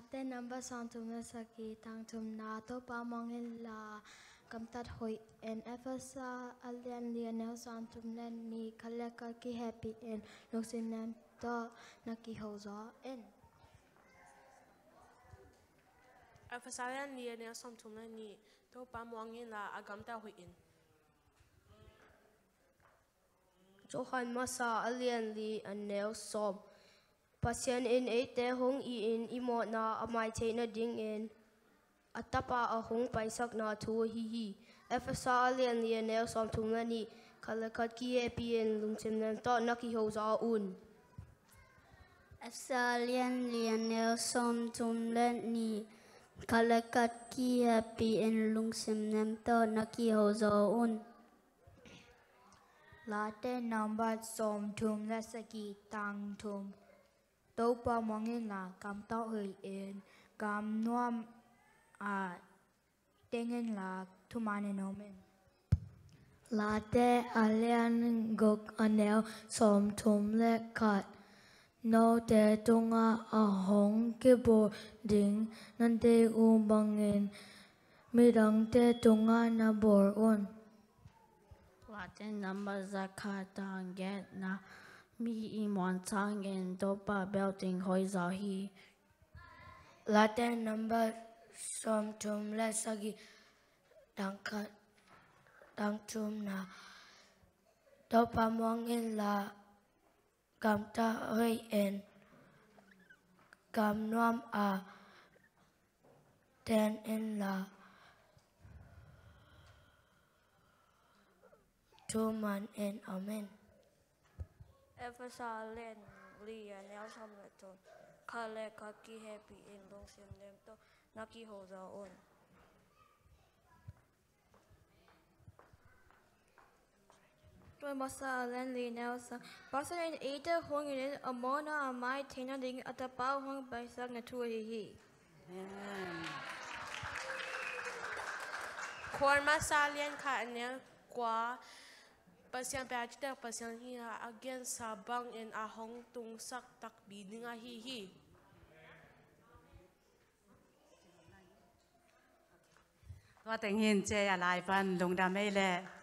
tên number son tum na saki tang tum na to pa mongin la kam tat hoi en efasa alian lianel son tum len ni kaleka ki happy en loksin nan to naki hozo en efasa alian lianel son tum len ni to pa mongin la agam ta hoi en Johan masa alian li anel som Pasien in te hong I in imo na amai te na ding in atapa a hong paisak na tu hi efasa alian li anel som tumlani kalakat ki happy in lungsim nan to naki ho za un efasa alian li anel som tumlani kalakat ki happy in lungsim nan to naki ho za un la tên number som tum la saki tang tum tâu pa mongin la kam tao hơi en kam nuam tengen la thumane nomen la te alian gok anel som tum le kat no te tunga a hong ke bo ding nan te u bangin midang te tunga na bor on Latin number zakatang get na mi imon tang in dopa belting hoi za hi Latin number som tum le sagi dangkat dang tum na to pa mongin la kam ta hoi en kam nuam a ten en la tuman en amen efasa len li anel som le ton kalakat ki happy in lungsim nan to naki ho za un Tôi masa lên lì nào sa basa in ita hong in amona amai tina ding atapao hong baisak na tu hi Korma salian ka anel kwa Pasiang pachita pasiang hiya again sabang en ahong tung sak tak bidinga hi. Wa tình hình chơi à lại phần lùng đam mê lệ